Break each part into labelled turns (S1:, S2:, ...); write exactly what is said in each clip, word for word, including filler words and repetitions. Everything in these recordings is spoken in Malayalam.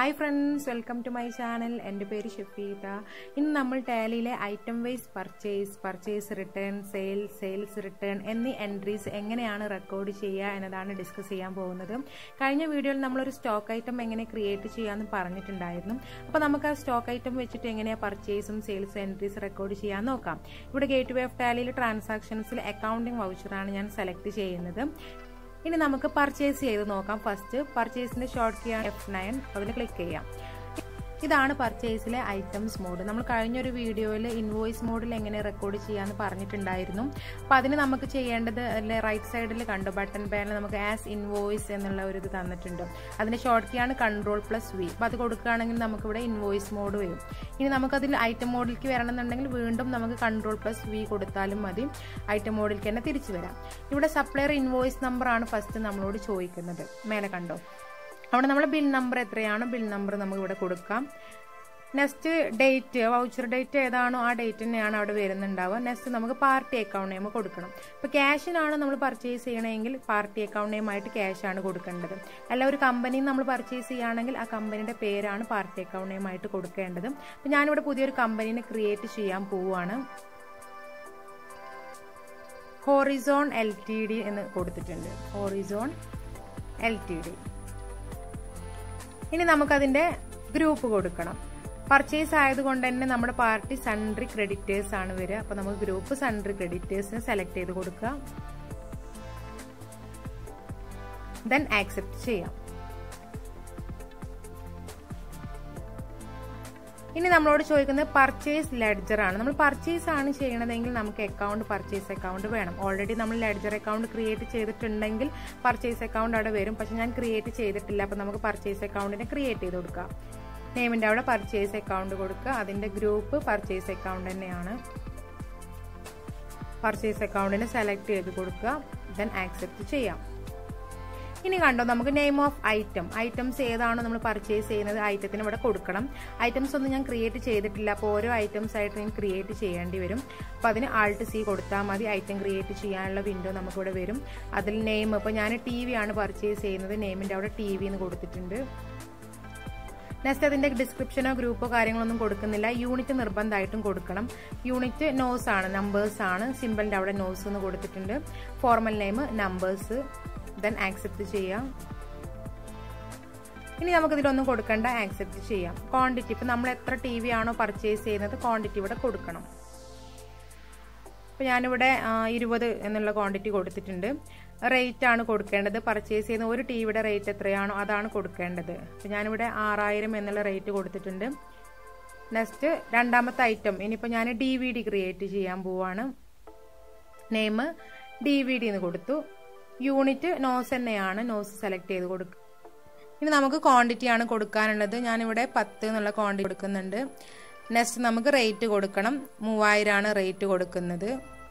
S1: Hi friends, welcome to my channel. എൻ്റെ പേര് ഷഫീദ. ഇന്ന് നമ്മൾ ടാലിയിലെ item wise purchase, purchase return, sale, sales return എന്നീ എൻട്രീസ് എങ്ങനെയാണ് റെക്കോർഡ് ചെയ്യുക എന്നതാണ് ഡിസ്കസ് ചെയ്യാൻ പോകുന്നത്. കഴിഞ്ഞ വീഡിയോയിൽ നമ്മളൊരു സ്റ്റോക്ക് ഐറ്റം എങ്ങനെ ക്രിയേറ്റ് ചെയ്യാമെന്ന് പറഞ്ഞിട്ടുണ്ടായിരുന്നു. അപ്പോൾ നമുക്ക് ആ സ്റ്റോക്ക് ഐറ്റം വെച്ചിട്ട് എങ്ങനെയാണ് പർച്ചേസും സെയിൽസും എൻട്രീസ് റെക്കോർഡ് ചെയ്യാൻ നോക്കാം. ഇവിടെ ഗേറ്റ് വേ ഓഫ് ടാലിയിൽ ട്രാൻസാക്ഷൻസിൽ അക്കൗണ്ടിംഗ് വൗച്ചറാണ് ഞാൻ സെലക്ട് ചെയ്യുന്നത്. ഇനി നമുക്ക് പർച്ചേസ് ചെയ്ത് നോക്കാം. ഫസ്റ്റ് പർച്ചേസിന്റെ ഷോർട്ട് കീയാണ് എഫ് നയൻ. അതിൽ ക്ലിക്ക് ചെയ്യാം. ഇതാണ് പർച്ചേസിലെ ഐറ്റംസ് മോഡ്. നമ്മൾ കഴിഞ്ഞൊരു വീഡിയോയിൽ ഇൻവോയ്സ് മോഡിൽ എങ്ങനെ റെക്കോർഡ് ചെയ്യാമെന്ന് പറഞ്ഞിട്ടുണ്ടായിരുന്നു. അപ്പോൾ അതിന് നമുക്ക് ചെയ്യേണ്ടത് അല്ലെ റൈറ്റ് സൈഡിൽ കണ്ടു ബട്ടൺ പാനൽ നമുക്ക് ആസ് ഇൻവോയ്സ് എന്നുള്ള ഒരു ഇത് തന്നിട്ടുണ്ട്. അതിന്റെ ഷോർട്ട് കീയാണ് കൺട്രോൾ പ്ലസ് വി. അപ്പോൾ അത് കൊടുക്കുകയാണെങ്കിൽ നമുക്കിവിടെ ഇൻവോയ്സ് മോഡ് വരും. ഇനി നമുക്കതിൽ ഐറ്റം മോഡിലേക്ക് വരണമെന്നുണ്ടെങ്കിൽ വീണ്ടും നമുക്ക് കൺട്രോൾ പ്ലസ് വി കൊടുത്താലും മതി. ഐറ്റം മോഡിലേക്ക് തന്നെ തിരിച്ചു വരാം. ഇവിടെ സപ്ലയർ ഇൻവോയ്സ് നമ്പർ ആണ് ഫസ്റ്റ് നമ്മളോട് ചോദിക്കുന്നത്. മേലെ കണ്ടോ, അവിടെ നമ്മൾ ബിൽ നമ്പർ എത്രയാണോ ബിൽ നമ്പർ നമുക്ക് ഇവിടെ കൊടുക്കാം. നെക്സ്റ്റ് ഡേറ്റ്, വൗച്ചർ ഡേറ്റ് ഏതാണോ ആ ഡേറ്റ് തന്നെയാണ് അവിടെ വരുന്നുണ്ടാവുക. നെക്സ്റ്റ് നമുക്ക് പാർട്ടി അക്കൗണ്ട് നെയിം കൊടുക്കണം. ഇപ്പോൾ ക്യാഷിനാണ് നമ്മൾ പർച്ചേസ് ചെയ്യണമെങ്കിൽ പാർട്ടി അക്കൗണ്ട് നെയിം ആയിട്ട് ക്യാഷ് ആണ് കൊടുക്കേണ്ടത്. അല്ല ഒരു കമ്പനിയിൽ നമ്മൾ പർച്ചേസ് ചെയ്യുകയാണെങ്കിൽ ആ കമ്പനിയുടെ പേരാണ് പാർട്ടി അക്കൗണ്ട് നെയിം ആയിട്ട് കൊടുക്കേണ്ടത്. അപ്പോൾ ഞാനിവിടെ പുതിയൊരു കമ്പനീനെ ക്രിയേറ്റ് ചെയ്യാൻ പോവുകയാണ്. ഹോറിസോൺ എൽ ടി ഡി എന്ന് കൊടുത്തിട്ടുണ്ട്. Horizon L T D. ഇനി നമുക്കതിന്റെ ഗ്രൂപ്പ് കൊടുക്കണം. പർച്ചേസ് ആയതുകൊണ്ട് തന്നെ നമ്മുടെ പാർട്ടി സൺട്രി ക്രെഡിറ്റേഴ്സ് ആണ് വരിക. അപ്പൊ നമുക്ക് ഗ്രൂപ്പ് സൺട്രി ക്രെഡിറ്റേഴ്സിനെ സെലക്ട് ചെയ്ത് കൊടുക്കുക. ദെൻ ആക്സെപ്റ്റ് ചെയ്യാം. ഇനി നമ്മളോട് ചോദിക്കുന്നത് പർച്ചേസ് ലെഡ്ജർ ആണ്. നമ്മൾ പർച്ചേസ് ആണ് ചെയ്യണതെങ്കിൽ നമുക്ക് അക്കൗണ്ട് പർച്ചേസ് അക്കൗണ്ട് വേണം. ഓൾറെഡി നമ്മൾ ലെഡ്ജർ അക്കൗണ്ട് ക്രിയേറ്റ് ചെയ്തിട്ടുണ്ടെങ്കിൽ പർച്ചേസ് അക്കൗണ്ട് അവിടെ വരും. പക്ഷെ ഞാൻ ക്രിയേറ്റ് ചെയ്തിട്ടില്ല. അപ്പൊ നമുക്ക് പർച്ചേസ് അക്കൗണ്ടിനെ ക്രിയേറ്റ് ചെയ്ത് കൊടുക്കാം. നെയിമിന്റെ അവിടെ പർച്ചേസ് അക്കൗണ്ട് കൊടുക്കുക. അതിന്റെ ഗ്രൂപ്പ് പർച്ചേസ് അക്കൗണ്ട് തന്നെയാണ്. പർച്ചേസ് അക്കൗണ്ടിനെ സെലക്ട് ചെയ്ത് കൊടുക്കുക. ദെൻ ആക്സെപ്റ്റ് ചെയ്യാം. ഇനി കണ്ടോ, നമുക്ക് നെയിം ഓഫ് ഐറ്റം, ഐറ്റംസ് ഏതാണോ നമ്മൾ പർച്ചേസ് ചെയ്യുന്നത് ഐറ്റത്തിന് ഇവിടെ കൊടുക്കണം. ഐറ്റംസ് ഒന്നും ഞാൻ ക്രിയേറ്റ് ചെയ്തിട്ടില്ല. അപ്പോൾ ഓരോ ഐറ്റംസ് ആയിട്ട് ഞാൻ ക്രിയേറ്റ് ചെയ്യേണ്ടി വരും. അപ്പോൾ അതിന് ആൾട്ട് സി കൊടുത്താൽ മതി. ഐറ്റം ക്രിയേറ്റ് ചെയ്യാനുള്ള വിൻഡോ നമുക്കിവിടെ വരും. അതിൽ നെയിം, ഇപ്പോൾ ഞാൻ ടി വി ആണ് പർച്ചേസ് ചെയ്യുന്നത്. നെയിമിൻ്റെ അവിടെ ടി വി എന്ന് കൊടുത്തിട്ടുണ്ട്. നെക്സ്റ്റ് അതിന്റെ ഡിസ്ക്രിപ്ഷനോ ഗ്രൂപ്പോ കാര്യങ്ങളൊന്നും കൊടുക്കുന്നില്ല. യൂണിറ്റ് നിർബന്ധമായിട്ടും കൊടുക്കണം. യൂണിറ്റ് നോസ് ആണ്, നമ്പേഴ്സ് ആണ്. സിമ്പിളിന്റെ അവിടെ നോസ് എന്ന് കൊടുത്തിട്ടുണ്ട്. Formal name numbers. Then accept ചെയ്യാം. ഇനി നമുക്ക് ഇതിലൊന്നും കൊടുക്കണ്ട, ആക്സെപ്റ്റ് ചെയ്യാം. ക്വാണ്ടിറ്റി, ഇപ്പൊ നമ്മൾ എത്ര ടി വി ആണോ പർച്ചേസ് ചെയ്യുന്നത് ക്വാണ്ടിറ്റി ഇവിടെ കൊടുക്കണം. ഇപ്പൊ ഞാനിവിടെ ഇരുപത് എന്നുള്ള ക്വാണ്ടിറ്റി കൊടുത്തിട്ടുണ്ട്. റേറ്റ് ആണ് കൊടുക്കേണ്ടത്. പർച്ചേസ് ചെയ്യുന്ന ഒരു ടി വിയുടെ റേറ്റ് എത്രയാണോ അതാണ് കൊടുക്കേണ്ടത്. അപ്പൊ ഞാനിവിടെ ആറായിരം എന്നുള്ള റേറ്റ് കൊടുത്തിട്ടുണ്ട്. നെക്സ്റ്റ് രണ്ടാമത്തെ ഐറ്റം, ഇനിയിപ്പോ ഞാൻ ഡി വി ഡി ക്രിയേറ്റ് ചെയ്യാൻ പോവാണ്. നെയിം ഡി വി ഡി എന്ന് കൊടുത്തു. യൂണിറ്റ് നോസ് തന്നെയാണ്, നോസ് സെലക്ട് ചെയ്ത് കൊടുക്കുക. ഇനി നമുക്ക് ക്വാണ്ടിറ്റി ആണ് കൊടുക്കാനുള്ളത്. ഞാനിവിടെ പത്ത് എന്നുള്ള ക്വാണ്ടിറ്റി കൊടുക്കുന്നുണ്ട്. നെക്സ്റ്റ് നമുക്ക് റേറ്റ് കൊടുക്കണം. മൂവായിരം ആണ് റേറ്റ് കൊടുക്കുന്നത്.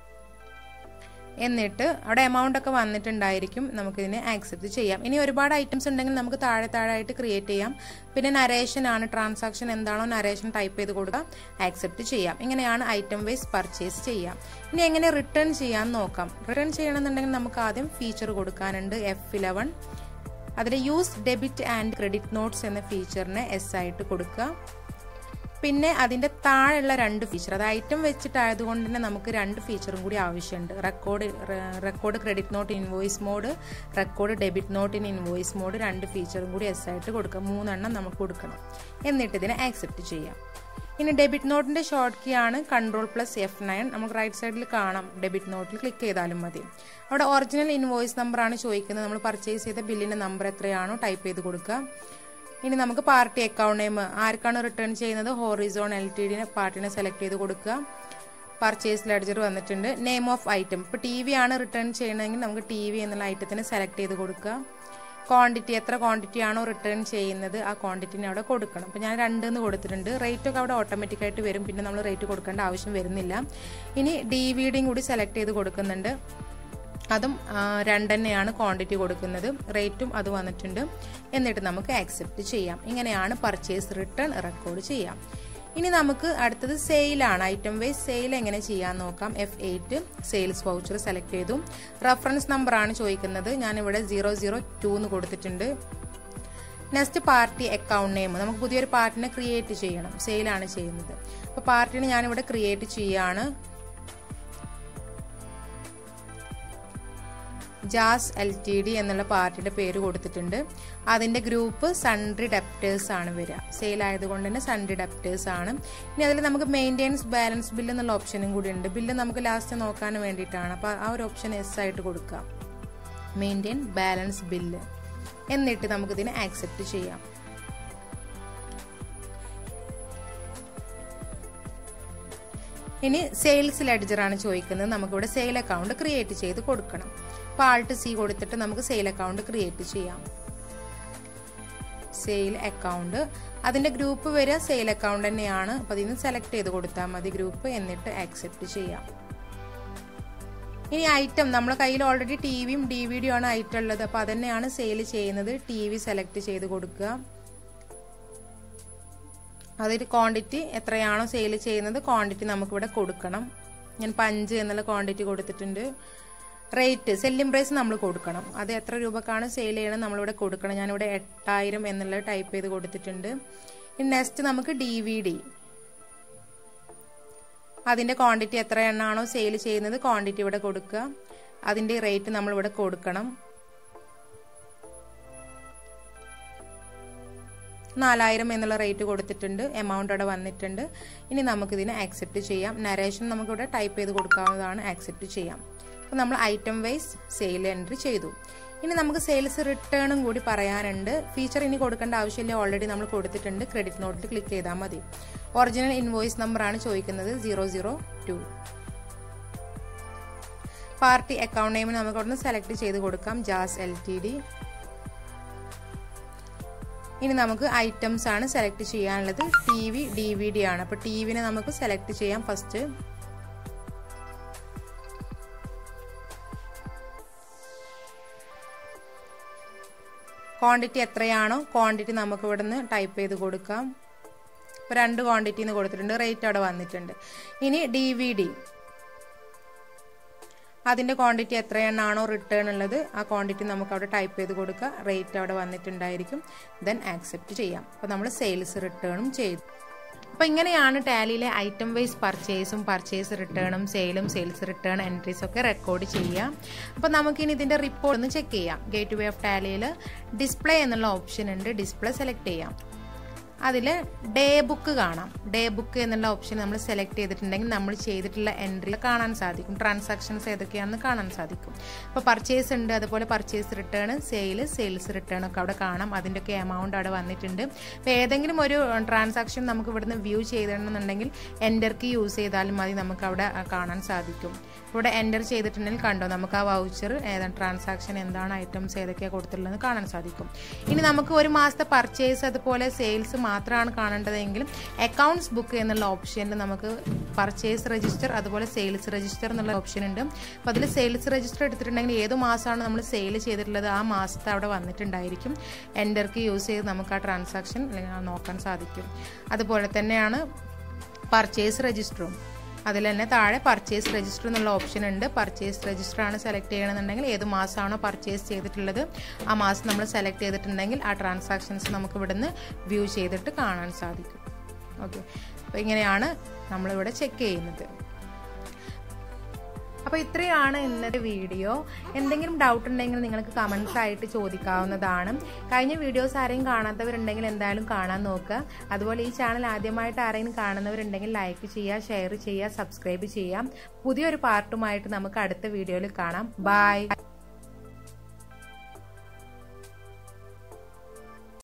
S1: എന്നിട്ട് അവിടെ എമൗണ്ട് ഒക്കെ വന്നിട്ടുണ്ടായിരിക്കും. നമുക്കിതിനെ ആക്സെപ്റ്റ് ചെയ്യാം. ഇനി ഒരുപാട് ഐറ്റംസ് ഉണ്ടെങ്കിൽ നമുക്ക് താഴെ താഴെ ആയിട്ട് ക്രിയേറ്റ് ചെയ്യാം. പിന്നെ നരേഷൻ ആണ്, ട്രാൻസാക്ഷൻ എന്താണോ നരേഷൻ ടൈപ്പ് ചെയ്ത് കൊടുക്കുക, ആക്സെപ്റ്റ് ചെയ്യാം. ഇങ്ങനെയാണ് ഐറ്റം വൈസ് പർച്ചേസ് ചെയ്യാം. ഇനി എങ്ങനെ റിട്ടേൺ ചെയ്യാൻ നോക്കാം. റിട്ടേൺ ചെയ്യണമെന്നുണ്ടെങ്കിൽ നമുക്ക് ആദ്യം ഫീച്ചർ കൊടുക്കാനുണ്ട്. F eleven. അതിൽ use debit and credit notes എന്ന ഫീച്ചറിനെ എസ് ആയിട്ട് കൊടുക്കുക. പിന്നെ അതിന്റെ താഴെയുള്ള രണ്ട് ഫീച്ചർ, അത് ഐറ്റം വെച്ചിട്ടായതുകൊണ്ട് തന്നെ നമുക്ക് രണ്ട് ഫീച്ചറും കൂടി ആവശ്യമുണ്ട്. Record record credit note invoice mode, record debit note in invoice mode, രണ്ട് ഫീച്ചറും കൂടി എസ് ആയിട്ട് കൊടുക്കാം. മൂന്നെണ്ണം നമുക്ക് കൊടുക്കണം. എന്നിട്ട് ഇതിനെ ആക്സെപ്റ്റ് ചെയ്യാം. ഇനി ഡെബിറ്റ് നോട്ടിന്റെ ഷോർട്ട് കീ ആണ് കൺട്രോൾ പ്ലസ് എഫ് നയൻ. നമുക്ക് റൈറ്റ് സൈഡിൽ കാണാം. ഡെബിറ്റ് നോട്ടിൽ ക്ലിക്ക് ചെയ്താലും മതി. അവിടെ ഒറിജിനൽ ഇൻവോയ്സ് നമ്പർ ആണ് ചോദിക്കുന്നത്. നമ്മൾ പർച്ചേസ് ചെയ്ത ബില്ലിന്റെ നമ്പർ എത്രയാണോ ടൈപ്പ് ചെയ്ത് കൊടുക്കുക. ഇനി നമുക്ക് പാർട്ടി അക്കൗണ്ട് നെയിം, ആർക്കാണ് റിട്ടേൺ ചെയ്യുന്നത് ഹോറിസോൺ എൽ ടി ഡിനെ പാർട്ടിനെ സെലക്ട് ചെയ്ത് കൊടുക്കുക. പർച്ചേസ് ലെഡ്ജർ വന്നിട്ടുണ്ട്. നെയിം ഓഫ് ഐറ്റം, ഇപ്പോൾ ടി വി ആണ് റിട്ടേൺ ചെയ്യണമെങ്കിൽ നമുക്ക് ടി വി എന്നുള്ള ഐറ്റത്തിന് സെലക്ട് ചെയ്ത് കൊടുക്കുക. ക്വാണ്ടിറ്റി, എത്ര ക്വാണ്ടിറ്റി ആണോ റിട്ടേൺ ചെയ്യുന്നത് ആ ക്വാണ്ടിറ്റിനെ അവിടെ കൊടുക്കണം. അപ്പോൾ ഞാൻ രണ്ട് എന്ന് കൊടുത്തിട്ടുണ്ട്. റേറ്റ് ഒക്കെ അവിടെ ഓട്ടോമാറ്റിക്കായിട്ട് വരും. പിന്നെ നമ്മൾ റേറ്റ് കൊടുക്കേണ്ട ആവശ്യം വരുന്നില്ല. ഇനി ഡി വി ഡിയും കൂടി സെലക്ട് ചെയ്ത് കൊടുക്കുന്നുണ്ട്. അതും രണ്ട് തന്നെയാണ് ക്വാണ്ടിറ്റി കൊടുക്കുന്നത്. റേറ്റും അത് വന്നിട്ടുണ്ട്. എന്നിട്ട് നമുക്ക് ആക്സെപ്റ്റ് ചെയ്യാം. ഇങ്ങനെയാണ് പർച്ചേസ് റിട്ടേൺ റെക്കോർഡ് ചെയ്യാം. ഇനി നമുക്ക് അടുത്തത് സെയിലാണ്. ഐറ്റം വൈസ് സെയിൽ എങ്ങനെ ചെയ്യാൻ നോക്കാം. F eight sales voucher select ചെയ്തു. റഫറൻസ് നമ്പർ ആണ് ചോദിക്കുന്നത്. ഞാനിവിടെ സീറോ സീറോ ടു എന്ന് കൊടുത്തിട്ടുണ്ട്. Next party account name. നമുക്ക് പുതിയൊരു പാർട്ടിനെ ക്രിയേറ്റ് ചെയ്യണം. സെയിലാണ് ചെയ്യുന്നത്. അപ്പോൾ പാർട്ടിനെ ഞാനിവിടെ ക്രിയേറ്റ് ചെയ്യാണ്. ജാസ് എൽ ടി ഡി എന്നുള്ള പാർട്ടിയുടെ പേര് കൊടുത്തിട്ടുണ്ട്. അതിന്റെ ഗ്രൂപ്പ് സൺഡ്രി ഡെപ്റ്റേഴ്സ് ആണ് വരിക. സെയിൽ ആയതുകൊണ്ട് തന്നെ സൺഡ്രി ഡെപ്റ്റേഴ്സ് ആണ്. ഇനി അതിൽ നമുക്ക് മെയിൻ്റെനൻസ് ബാലൻസ് ബില്ല് എന്നുള്ള ഓപ്ഷനും കൂടി ഉണ്ട്. ബില്ല് നമുക്ക് ലാസ്റ്റ് നോക്കാൻ വേണ്ടിയിട്ടാണ്. അപ്പോൾ ആ ഒരു ഓപ്ഷൻ എസ് ആയിട്ട് കൊടുക്കാം. മെയിൻറ്റെയിൻ ബാലൻസ് ബില്ല് എന്നിട്ട് നമുക്കിതിനെ ആക്സെപ്റ്റ് ചെയ്യാം. ഇനി സെയിൽസ് ലെഡ്ജറാണ് ചോദിക്കുന്നത്. നമുക്കിവിടെ സെയിൽ അക്കൗണ്ട് ക്രിയേറ്റ് ചെയ്ത് കൊടുക്കണം. അപ്പോൾ ആൾട്ട് സി കൊടുത്തിട്ട് നമുക്ക് സെയിൽ അക്കൗണ്ട് ക്രിയേറ്റ് ചെയ്യാം. സെയിൽ അക്കൗണ്ട് അതിന്റെ ഗ്രൂപ്പ് വരിക സെയിൽ അക്കൗണ്ട് തന്നെയാണ്. അപ്പോൾ അതിന് സെലക്ട് ചെയ്ത് കൊടുത്താൽ മതി ഗ്രൂപ്പ്, എന്നിട്ട് ആക്സെപ്റ്റ് ചെയ്യാം. ഇനി ഐറ്റം നമ്മുടെ കയ്യിൽ ഓൾറെഡി ടി വിയും ഡി വി ഡിയും ആണ് ഐറ്റം ഉള്ളത്. അപ്പോൾ അതന്നെയാണ് സെയിൽ ചെയ്യുന്നത്. ടി വി സെലക്ട് ചെയ്ത് കൊടുക്കുക. അതിൽ ക്വാണ്ടിറ്റി എത്രയാണോ സെയിൽ ചെയ്യുന്നത് ക്വാണ്ടിറ്റി നമുക്കിവിടെ കൊടുക്കണം. ഞാൻ പഞ്ച് എന്നുള്ള ക്വാണ്ടിറ്റി കൊടുത്തിട്ടുണ്ട്. റേറ്റ് സെല്ലിംഗ് പ്രൈസ് നമ്മൾ കൊടുക്കണം. അത് എത്ര രൂപക്കാണ് സെയിൽ ചെയ്യണം നമ്മളിവിടെ കൊടുക്കണം. ഞാനിവിടെ എട്ടായിരം എന്നുള്ളത് ടൈപ്പ് ചെയ്ത് കൊടുത്തിട്ടുണ്ട്. ഇനി നെക്സ്റ്റ് നമുക്ക് ഡി വി ഡി അതിന്റെ ക്വാണ്ടിറ്റി എത്ര എണ്ണാണോ സെയിൽ ചെയ്യുന്നത് ക്വാണ്ടിറ്റി ഇവിടെ കൊടുക്കുക. അതിന്റെ റേറ്റ് നമ്മൾ ഇവിടെ കൊടുക്കണം. നാലായിരം എന്നുള്ള റേറ്റ് കൊടുത്തിട്ടുണ്ട്. എമൗണ്ട് അവിടെ വന്നിട്ടുണ്ട്. ഇനി നമുക്കിതിനെ ആക്സെപ്റ്റ് ചെയ്യാം. നരേഷൻ നമുക്കിവിടെ ടൈപ്പ് ചെയ്ത് കൊടുക്കാവുന്നതാണ്. ആക്സെപ്റ്റ് ചെയ്യാം. അപ്പോൾ നമ്മൾ ഐറ്റം വൈസ് സെയിൽ എൻട്രി ചെയ്തു. ഇനി നമുക്ക് സെയിൽസ് റിട്ടേണും കൂടി പറയാനുണ്ട്. ഫീച്ചർ ഇനി കൊടുക്കേണ്ട ആവശ്യമില്ല, ഓൾറെഡി നമ്മൾ കൊടുത്തിട്ടുണ്ട്. ക്രെഡിറ്റ് നോട്ടിൽ ക്ലിക്ക് ചെയ്താൽ മതി. ഒറിജിനൽ ഇൻവോയ്സ് നമ്പർ ആണ് ചോദിക്കുന്നത്, zero zero two. Party account name നമുക്ക് അവിടെ സെലക്ട് ചെയ്ത് കൊടുക്കാം, ജാസ് എൽ ടി ഡി. ഇനി നമുക്ക് ഐറ്റംസ് ആണ് സെലക്ട് ചെയ്യാനുള്ളത്. T V D V D ആണ്. അപ്പോൾ ടി വിനെ നമുക്ക് സെലക്ട് ചെയ്യാം ഫസ്റ്റ്. ക്വാണ്ടിറ്റി എത്രയാണോ ക്വാണ്ടിറ്റി നമുക്ക് ഇവിടെ നിന്ന് ടൈപ്പ് ചെയ്ത് കൊടുക്കാം. ഇപ്പോൾ രണ്ട് ക്വാണ്ടിറ്റിന്ന് കൊടുത്തിട്ടുണ്ട്. റേറ്റ് അവിടെ വന്നിട്ടുണ്ട്. ഇനി ഡി വി ഡി അതിന്റെ ക്വാണ്ടിറ്റി എത്രയെണ്ണാണോ റിട്ടേൺ ഉള്ളത് ആ ക്വാണ്ടിറ്റി നമുക്ക് അവിടെ ടൈപ്പ് ചെയ്ത് കൊടുക്കുക. റേറ്റ് അവിടെ വന്നിട്ടുണ്ടായിരിക്കും. ദെൻ ആക്സെപ്റ്റ് ചെയ്യാം. അപ്പോൾ നമ്മൾ സെയിൽസ് റിട്ടേണും ചെയ്തു. അപ്പോൾ ഇങ്ങനെയാണ് ടാലിയിലെ ഐറ്റം വൈസ് പർച്ചേസും പർച്ചേസ് റിട്ടേണും സെയിലും സെയിൽസ് റിട്ടേൺ എൻട്രീസ് ഒക്കെ റെക്കോർഡ് ചെയ്യാം. അപ്പോൾ നമുക്കിനി ഇതിന്റെ റിപ്പോർട്ട് ഒന്ന് ചെക്ക് ചെയ്യാം. ഗേറ്റ് വേ ഓഫ് ടാലിയിൽ ഡിസ്പ്ലേ എന്നുള്ള ഓപ്ഷൻ ഉണ്ട്. ഡിസ്പ്ലേ സെലക്ട് ചെയ്യാം. അതിൽ ഡേ ബുക്ക് കാണാം. ഡേ ബുക്ക് എന്നുള്ള ഓപ്ഷൻ നമ്മൾ സെലക്ട് ചെയ്തിട്ടുണ്ടെങ്കിൽ നമ്മൾ ചെയ്തിട്ടുള്ള എൻട്രി കാണാൻ സാധിക്കും. ട്രാൻസാക്ഷൻസ് ഏതൊക്കെയാണെന്ന് കാണാൻ സാധിക്കും. ഇപ്പോൾ പർച്ചേസ് ഉണ്ട്, അതുപോലെ purchase return, sale, sales return ഒക്കെ അവിടെ കാണാം. അതിൻ്റെയൊക്കെ എമൗണ്ട് അവിടെ വന്നിട്ടുണ്ട്. അപ്പോൾ ഏതെങ്കിലും ഒരു ട്രാൻസാക്ഷൻ നമുക്ക് ഇവിടുന്ന് വ്യൂ ചെയ്തിട്ടുണ്ടെന്നുണ്ടെങ്കിൽ എൻ്റർ കീ യൂസ് ചെയ്താലും മതി, നമുക്ക് അവിടെ കാണാൻ സാധിക്കും. ഇവിടെ എൻ്റർ ചെയ്തിട്ടുണ്ടെങ്കിൽ കണ്ടോ നമുക്ക് ആ വൗച്ചർ ഏതാണ് ട്രാൻസാക്ഷൻ എന്താണ് ഐറ്റംസ് ഏതൊക്കെയാണ് കൊടുത്തിട്ടുള്ളതെന്ന് കാണാൻ സാധിക്കും. ഇനി നമുക്ക് ഒരു മാസത്തെ പർച്ചേസ് അതുപോലെ സെയിൽസ് മാത്രമാണ് കാണേണ്ടതെങ്കിൽ അക്കൗണ്ട്സ് ബുക്ക് എന്നുള്ള ഓപ്ഷനിൽ നമുക്ക് പർച്ചേസ് രജിസ്റ്റർ അതുപോലെ സെയിൽസ് രജിസ്റ്റർ എന്നുള്ള ഓപ്ഷൻ ഉണ്ട്. അപ്പോൾ അതിൽ സെയിൽസ് രജിസ്റ്റർ എടുത്തിട്ടുണ്ടെങ്കിൽ ഏത് മാസമാണ് നമ്മൾ സെയിൽ ചെയ്തിട്ടുള്ളത് ആ മാസത്തെ അവിടെ വന്നിട്ടുണ്ടായിരിക്കും. എൻ്റർക്ക് യൂസ് ചെയ്ത് നമുക്ക് ആ ട്രാൻസാക്ഷൻ നോക്കാൻ സാധിക്കും. അതുപോലെ തന്നെയാണ് പർച്ചേസ് രജിസ്റ്ററും. അതിൽ തന്നെ താഴെ പർച്ചേസ് രജിസ്റ്റർ എന്നുള്ള ഓപ്ഷൻ ഉണ്ട്. പർച്ചേസ് രജിസ്റ്റർ ആണ് സെലക്ട് ചെയ്യണമെന്നുണ്ടെങ്കിൽ ഏത് മാസമാണോ പർച്ചേസ് ചെയ്തിട്ടുള്ളത് ആ മാസം നമ്മൾ സെലക്ട് ചെയ്തിട്ടുണ്ടെങ്കിൽ ആ ട്രാൻസാക്ഷൻസ് നമുക്ക് ഇവിടുന്ന് വ്യൂ ചെയ്തിട്ട് കാണാൻ സാധിക്കും. ഓക്കെ, അപ്പോൾ ഇങ്ങനെയാണ് നമ്മളിവിടെ ചെക്ക് ചെയ്യുന്നത്. അപ്പോൾ ഇത്രയാണ് ഇന്നത്തെ വീഡിയോ. എന്തെങ്കിലും ഡൗട്ട് ഉണ്ടെങ്കിൽ നിങ്ങൾക്ക് കമൻസ് ആയിട്ട് ചോദിക്കാവുന്നതാണ്. കഴിഞ്ഞ വീഡിയോസ് ആരെയും കാണാത്തവരുണ്ടെങ്കിൽ എന്തായാലും കാണാൻ നോക്കുക. അതുപോലെ ഈ ചാനൽ ആദ്യമായിട്ട് ആരെങ്കിലും കാണുന്നവരുണ്ടെങ്കിൽ ലൈക്ക് ചെയ്യുക, ഷെയർ ചെയ്യുക, സബ്സ്ക്രൈബ് ചെയ്യാം. പുതിയൊരു പാർട്ടുമായിട്ട് നമുക്ക് അടുത്ത വീഡിയോയിൽ കാണാം. ബൈ.